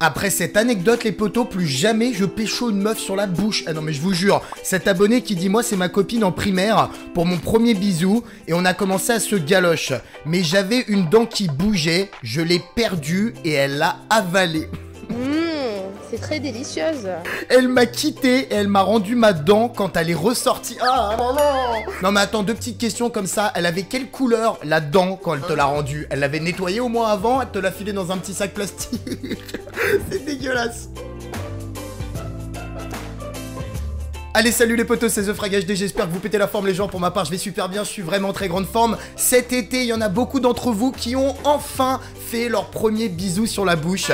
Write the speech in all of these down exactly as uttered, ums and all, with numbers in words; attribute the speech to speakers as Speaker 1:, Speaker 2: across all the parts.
Speaker 1: Après cette anecdote, les potos, plus jamais je pécho une meuf sur la bouche. Ah non mais je vous jure, cet abonné qui dit moi c'est ma copine en primaire pour mon premier bisou et on a commencé à se galoche. Mais j'avais une dent qui bougeait, je l'ai perdue et elle l'a avalée.
Speaker 2: C'est très délicieuse.
Speaker 1: Elle m'a quitté et elle m'a rendu ma dent quand elle est ressortie. Ah non non. Non mais attends, deux petites questions comme ça. Elle avait quelle couleur la dent quand elle te l'a rendue? Elle l'avait nettoyée au moins avant, elle te l'a filé dans un petit sac plastique. C'est dégueulasse. Allez, salut les potos, c'est The Frag H D, j'espère que vous pétez la forme les gens. Pour ma part, je vais super bien, je suis vraiment en très grande forme. Cet été, il y en a beaucoup d'entre vous qui ont enfin fait leur premier bisou sur la bouche.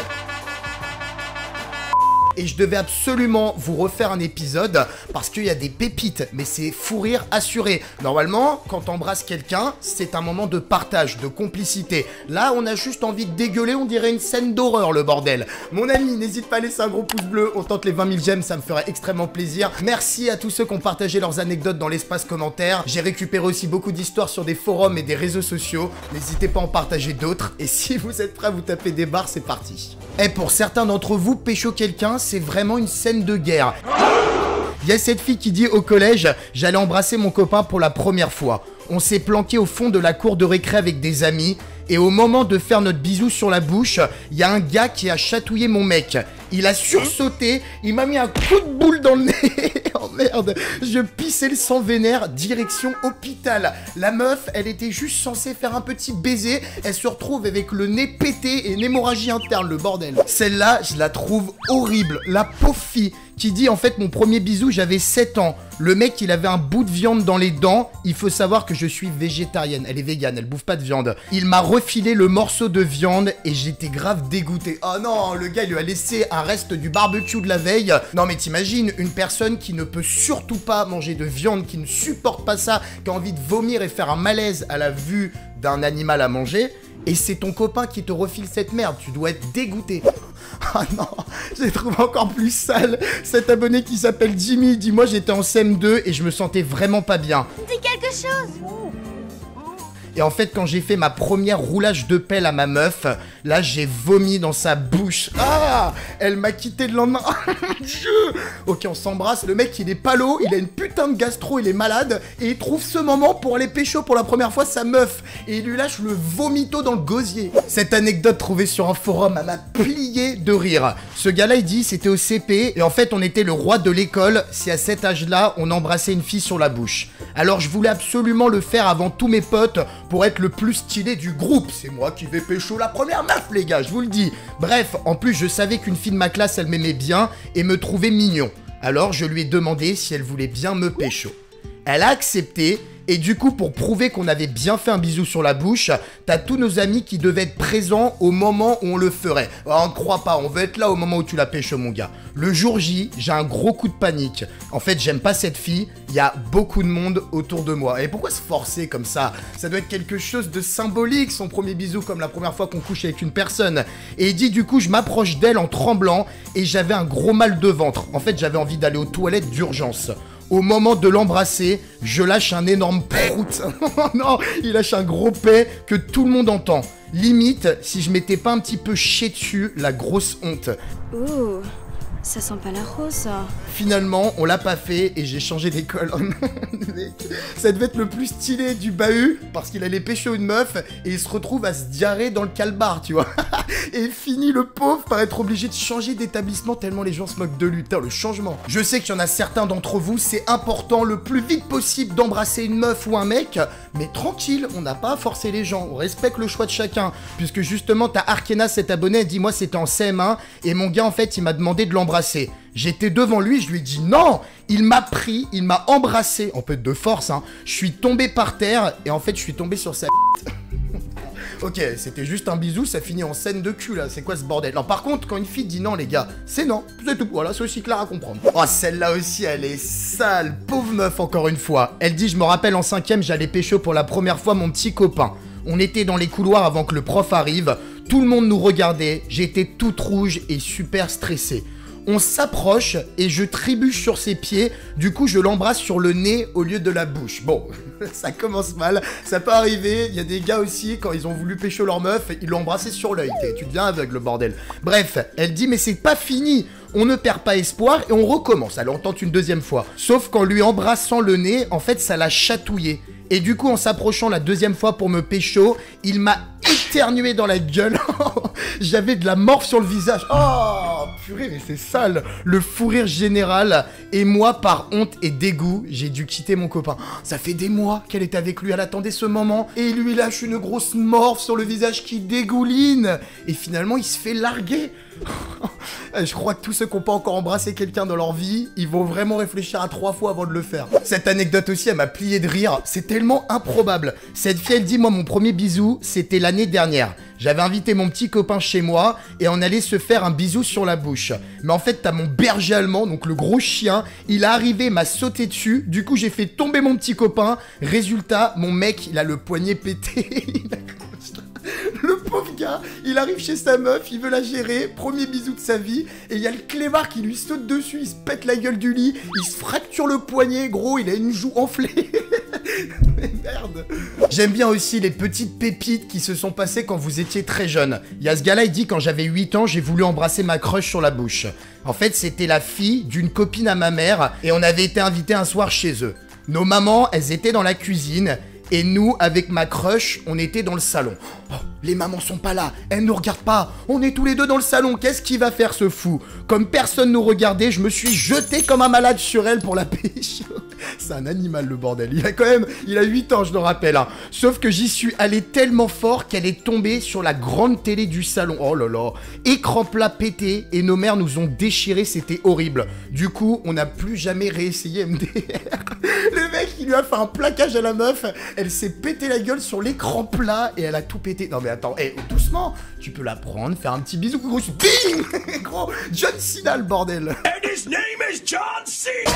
Speaker 1: Et je devais absolument vous refaire un épisode parce qu'il y a des pépites, mais c'est fou rire assuré. Normalement, quand t'embrasses quelqu'un, c'est un moment de partage, de complicité. Là, on a juste envie de dégueuler, on dirait une scène d'horreur, le bordel. Mon ami, n'hésite pas à laisser un gros pouce bleu, on tente les vingt mille j'aime, ça me ferait extrêmement plaisir. Merci à tous ceux qui ont partagé leurs anecdotes dans l'espace commentaire. J'ai récupéré aussi beaucoup d'histoires sur des forums et des réseaux sociaux. N'hésitez pas à en partager d'autres. Et si vous êtes prêts à vous taper des barres, c'est parti. Et pour certains d'entre vous, pécho quelqu'un, c'est vraiment une scène de guerre. Il y a cette fille qui dit au collège, j'allais embrasser mon copain pour la première fois. On s'est planqué au fond de la cour de récré avec des amis. Et au moment de faire notre bisou sur la bouche, il y a un gars qui a chatouillé mon mec. Il a sursauté, il m'a mis un coup de boule dans le nez. Oh merde, je pissais le sang vénère, direction hôpital. La meuf, elle était juste censée faire un petit baiser. Elle se retrouve avec le nez pété et une hémorragie interne, le bordel. Celle-là, je la trouve horrible. La pauvre fille qui dit en fait mon premier bisou, j'avais sept ans. Le mec, il avait un bout de viande dans les dents. Il faut savoir que je suis végétarienne. Elle est végane, elle bouffe pas de viande. Il m'a refilé le morceau de viande et j'étais grave dégoûté. Oh non, le gars, il lui a laissé un reste du barbecue de la veille. Non mais t'imagines, une personne qui ne peut surtout pas manger de viande, qui ne supporte pas ça, qui a envie de vomir et faire un malaise à la vue d'un animal à manger. Et c'est ton copain qui te refile cette merde. Tu dois être dégoûté. Ah non, j'ai trouvé encore plus sale. Cet abonné qui s'appelle Jimmy, dis-moi j'étais en C M deux et je me sentais vraiment pas bien.
Speaker 2: Dis quelque chose.
Speaker 1: Et en fait, quand j'ai fait ma première roulage de pelle à ma meuf, là, j'ai vomi dans sa bouche. Ah, elle m'a quitté le lendemain. Ok, on s'embrasse. Le mec, il est palo, il a une putain de gastro, il est malade. Et il trouve ce moment pour aller pécho pour la première fois sa meuf. Et il lui lâche le vomito dans le gosier. Cette anecdote trouvée sur un forum, elle m'a plié de rire. Ce gars-là, il dit, c'était au C P. Et en fait, on était le roi de l'école si à cet âge-là, on embrassait une fille sur la bouche. Alors, je voulais absolument le faire avant tous mes potes pour être le plus stylé du groupe. C'est moi qui vais pécho la première meuf, les gars, je vous le dis. Bref, en plus, je savais qu'une fille de ma classe, elle m'aimait bien et me trouvait mignon. Alors, je lui ai demandé si elle voulait bien me pécho. Elle a accepté. Et du coup, pour prouver qu'on avait bien fait un bisou sur la bouche, t'as tous nos amis qui devaient être présents au moment où on le ferait. Alors, on ne croit pas, on veut être là au moment où tu la pêches, mon gars. Le jour J, j'ai un gros coup de panique. En fait, j'aime pas cette fille, il y a beaucoup de monde autour de moi. Et pourquoi se forcer comme ça? Ça doit être quelque chose de symbolique, son premier bisou, comme la première fois qu'on couche avec une personne. Et il dit, du coup, je m'approche d'elle en tremblant et j'avais un gros mal de ventre. En fait, j'avais envie d'aller aux toilettes d'urgence. Au moment de l'embrasser, je lâche un énorme prout. Non, il lâche un gros paix que tout le monde entend. Limite, si je m'étais pas un petit peu chié dessus, la grosse honte.
Speaker 3: Ouh, ça sent pas la rose, ça.
Speaker 1: Finalement, on l'a pas fait et j'ai changé d'école. Ça devait être le plus stylé du bahut parce qu'il allait pécho une meuf et il se retrouve à se diarrhée dans le calbar, tu vois. Et finit le pauvre par être obligé de changer d'établissement tellement les gens se moquent de lui. Putain, le changement. Je sais qu'il y en a certains d'entre vous, c'est important le plus vite possible d'embrasser une meuf ou un mec, mais tranquille, on n'a pas à forcer les gens, on respecte le choix de chacun. Puisque justement, t'as Arkena, cet abonné, elle dit moi c'était en C M un et mon gars en fait il m'a demandé de l'embrasser. J'étais devant lui, je lui ai dit non. Il m'a pris, il m'a embrassé, en peu de force, hein. Je suis tombé par terre et en fait je suis tombé sur sa Ok, c'était juste un bisou, ça finit en scène de cul là, c'est quoi ce bordel? Non, par contre, quand une fille dit non, les gars, c'est non, c'est tout, voilà, c'est aussi clair à comprendre. Oh, celle-là aussi, elle est sale, pauvre meuf, encore une fois. Elle dit, je me rappelle en cinquième, j'allais pécho pour la première fois mon petit copain. On était dans les couloirs avant que le prof arrive, tout le monde nous regardait, j'étais toute rouge et super stressée. On s'approche et je trébuche sur ses pieds. Du coup, je l'embrasse sur le nez au lieu de la bouche. Bon, ça commence mal. Ça peut arriver. Il y a des gars aussi, quand ils ont voulu pécho leur meuf, ils l'ont embrassé sur l'œil. Tu deviens aveugle, le bordel. Bref, elle dit, mais c'est pas fini. On ne perd pas espoir et on recommence. Elle entend une deuxième fois. Sauf qu'en lui embrassant le nez, en fait, ça l'a chatouillé. Et du coup, en s'approchant la deuxième fois pour me pécho, il m'a éternué dans la gueule. J'avais de la morphe sur le visage. Oh, purée, mais c'est sale. Le fou rire général. Et moi, par honte et dégoût, j'ai dû quitter mon copain. Ça fait des mois qu'elle est avec lui. Elle attendait ce moment. Et il lui lâche une grosse morphe sur le visage qui dégouline. Et finalement, il se fait larguer. Je crois que tous ceux qui n'ont pas encore embrassé quelqu'un dans leur vie, ils vont vraiment réfléchir à trois fois avant de le faire. Cette anecdote aussi, elle m'a plié de rire. C'est tellement improbable. Cette fille, elle dit, moi, mon premier bisou, c'était l'année dernière. J'avais invité mon petit copain chez moi et on allait se faire un bisou sur la bouche. Mais en fait, t'as mon berger allemand, donc le gros chien, il est arrivé, m'a sauté dessus. Du coup, j'ai fait tomber mon petit copain. Résultat, mon mec, il a le poignet pété. Le pauvre gars, il arrive chez sa meuf, il veut la gérer, premier bisou de sa vie, et il y a le clébard qui lui saute dessus, il se pète la gueule du lit, il se fracture le poignet, gros, il a une joue enflée. Mais merde. J'aime bien aussi les petites pépites qui se sont passées quand vous étiez très jeune. Il y a ce gars-là, il dit, quand j'avais huit ans, j'ai voulu embrasser ma crush sur la bouche. En fait, c'était la fille d'une copine à ma mère, et on avait été invités un soir chez eux. Nos mamans, elles étaient dans la cuisine, et nous, avec ma crush, on était dans le salon. Oh, les mamans sont pas là, elles nous regardent pas. On est tous les deux dans le salon, qu'est-ce qu'il va faire ce fou? Comme personne nous regardait, je me suis jeté comme un malade sur elle pour la pêche. C'est un animal, le bordel. Il a quand même, il a huit ans, je le rappelle. Hein. Sauf que j'y suis allé tellement fort qu'elle est tombée sur la grande télé du salon. Oh là là. Écran plat pété et nos mères nous ont déchiré, c'était horrible. Du coup, on n'a plus jamais réessayé M D R. Le mec, il lui a fait un plaquage à la meuf. Elle s'est pété la gueule sur l'écran plat et elle a tout pété. Non mais attends, hey, doucement. Tu peux la prendre, faire un petit bisou. Gros, bing. Gros, John Cena, le bordel.
Speaker 4: And his name is John Cena.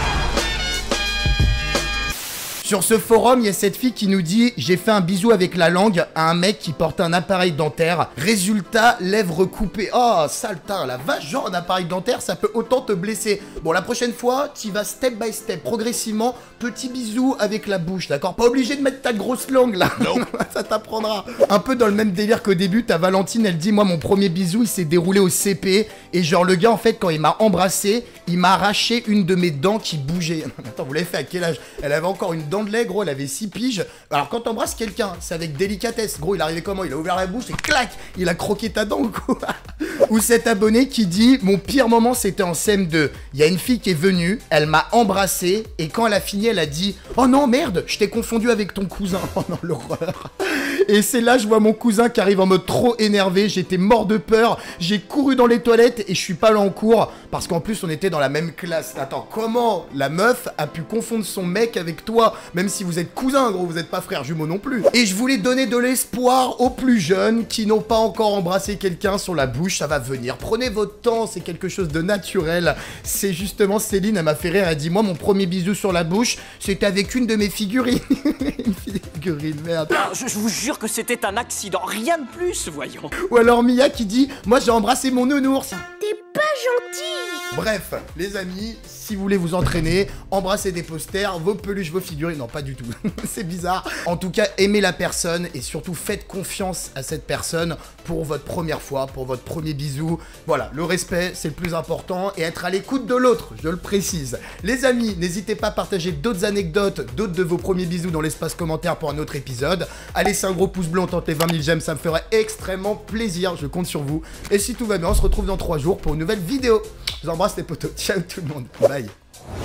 Speaker 1: Sur ce forum, il y a cette fille qui nous dit « J'ai fait un bisou avec la langue à un mec qui porte un appareil dentaire. Résultat, lèvres coupées. » Oh, saletin, la vache, genre un appareil dentaire, ça peut autant te blesser. Bon, la prochaine fois, tu vas step by step, progressivement, petit bisou avec la bouche, d'accord? Pas obligé de mettre ta grosse langue, là. Non. Ça t'apprendra. Un peu dans le même délire qu'au début, ta Valentine, elle dit « Moi, mon premier bisou, il s'est déroulé au C P. » Et genre, le gars, en fait, quand il m'a embrassé, il m'a arraché une de mes dents qui bougeait. Attends, vous l'avez fait à quel âge? Elle avait encore une dent de lait, gros, elle avait six piges. Alors quand t'embrasses quelqu'un, c'est avec délicatesse. Gros, il arrivait comment? Il a ouvert la bouche et clac, il a croqué ta dent, quoi. Ou cet abonné qui dit « Mon pire moment, c'était en C M deux. Il y a une fille qui est venue, elle m'a embrassé et quand elle a fini, elle a dit « Oh non, merde, je t'ai confondu avec ton cousin. » Oh non, l'horreur. Et c'est là, je vois mon cousin qui arrive en mode trop énervé. J'étais mort de peur. J'ai couru dans les toilettes et je suis pas là en cours parce qu'en plus, on était dans la même classe. Attends, comment la meuf a pu confondre son mec avec toi? Même si vous êtes cousins, gros, vous êtes pas frères jumeaux non plus. Et je voulais donner de l'espoir aux plus jeunes qui n'ont pas encore embrassé quelqu'un sur la bouche. Ça va venir. Prenez votre temps, c'est quelque chose de naturel. C'est justement Céline, elle m'a fait rire. Elle dit, moi, mon premier bisou sur la bouche, c'était avec une de mes figurines. Une figurine, merde.
Speaker 4: Je, je vous jure que c'était un accident, rien de plus, voyons.
Speaker 1: Ou alors Mia qui dit, moi, j'ai embrassé mon nounours.
Speaker 2: T'es pas gentil.
Speaker 1: Bref, les amis, si vous voulez vous entraîner, embrassez des posters, vos peluches, vos figurines, non pas du tout, c'est bizarre. En tout cas, aimez la personne et surtout faites confiance à cette personne pour votre première fois, pour votre premier bisou. Voilà, le respect, c'est le plus important et être à l'écoute de l'autre, je le précise. Les amis, n'hésitez pas à partager d'autres anecdotes, d'autres de vos premiers bisous dans l'espace commentaire pour un autre épisode. À laisser un gros pouce bleu, on tente les vingt mille j'aime, ça me ferait extrêmement plaisir, je compte sur vous. Et si tout va bien, on se retrouve dans trois jours pour une nouvelle vidéo. Je vous embrasse les potos, ciao tout le monde, bye.